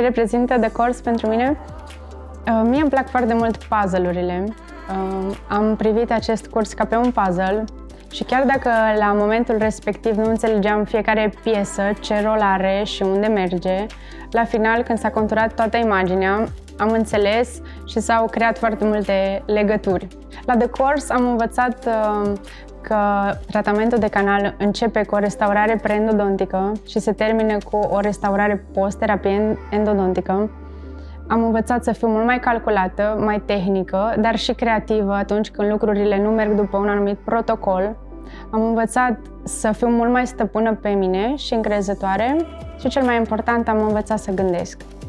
reprezintă The Course pentru mine? Mie îmi plac foarte mult puzzle-urile. Am privit acest curs ca pe un puzzle și chiar dacă la momentul respectiv nu înțelegeam fiecare piesă, ce rol are și unde merge, la final, când s-a conturat toată imaginea, am înțeles și s-au creat foarte multe legături. La The Course am învățat că tratamentul de canal începe cu o restaurare preendodontică și se termină cu o restaurare post-terapie endodontică. Am învățat să fiu mult mai calculată, mai tehnică, dar și creativă atunci când lucrurile nu merg după un anumit protocol. Am învățat să fiu mult mai stăpână pe mine și încrezătoare și, cel mai important, am învățat să gândesc.